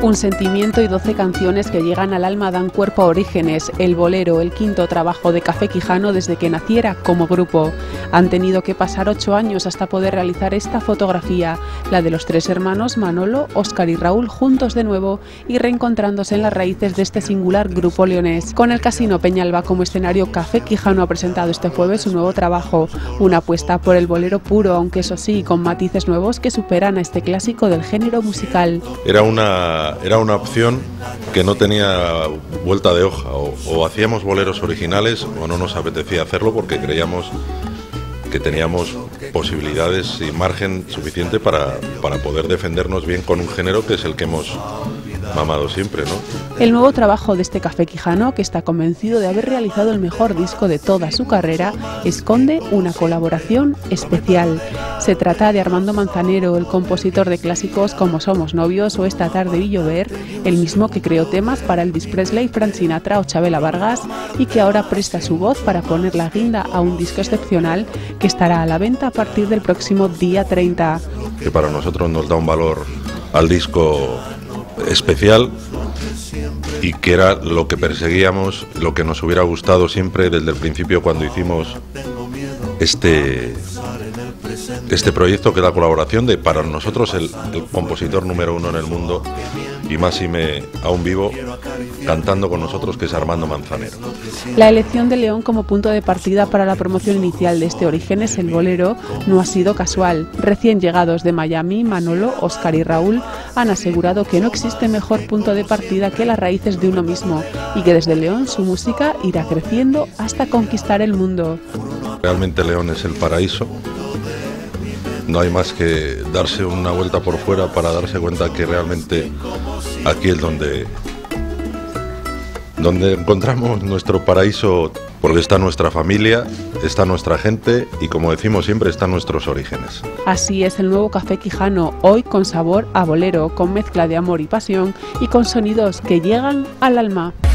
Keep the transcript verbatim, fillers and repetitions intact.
Un sentimiento y doce canciones que llegan al alma dan cuerpo a Orígenes, el bolero, el quinto trabajo de Café Quijano desde que naciera como grupo. Han tenido que pasar ocho años hasta poder realizar esta fotografía, la de los tres hermanos Manolo, Óscar y Raúl juntos de nuevo y reencontrándose en las raíces de este singular grupo leonés. Con el Casino Peñalba como escenario, Café Quijano ha presentado este jueves su nuevo trabajo, una apuesta por el bolero puro, aunque eso sí, con matices nuevos que superan a este clásico del género musical. Era una Era una opción que no tenía vuelta de hoja, o, o hacíamos boleros originales o no nos apetecía hacerlo porque creíamos que teníamos posibilidades y margen suficiente para, para poder defendernos bien con un género que es el que hemos mamado siempre, ¿no? El nuevo trabajo de este Café Quijano, que está convencido de haber realizado el mejor disco de toda su carrera, esconde una colaboración especial. Se trata de Armando Manzanero, el compositor de clásicos como Somos novios o Esta tarde vi llover, el mismo que creó temas para Elvis Presley, Frank Sinatra o Chabela Vargas y que ahora presta su voz para poner la guinda a un disco excepcional que estará a la venta a partir del próximo día treinta. Que para nosotros nos da un valor al disco especial y que era lo que perseguíamos, lo que nos hubiera gustado siempre desde el principio cuando hicimos este este proyecto, que es la colaboración de para nosotros el, el compositor número uno en el mundo y más y me aún vivo cantando con nosotros, que es Armando Manzanero. La elección de León como punto de partida para la promoción inicial de este Orígenes, el bolero, no ha sido casual. Recién llegados de Miami, Manolo, Óscar y Raúl han asegurado que no existe mejor punto de partida que las raíces de uno mismo y que desde León su música irá creciendo hasta conquistar el mundo. Realmente León es el paraíso. No hay más que darse una vuelta por fuera para darse cuenta que realmente aquí es donde, donde encontramos nuestro paraíso, porque está nuestra familia, está nuestra gente y, como decimos siempre, están nuestros orígenes. Así es el nuevo Café Quijano, hoy con sabor a bolero, con mezcla de amor y pasión y con sonidos que llegan al alma.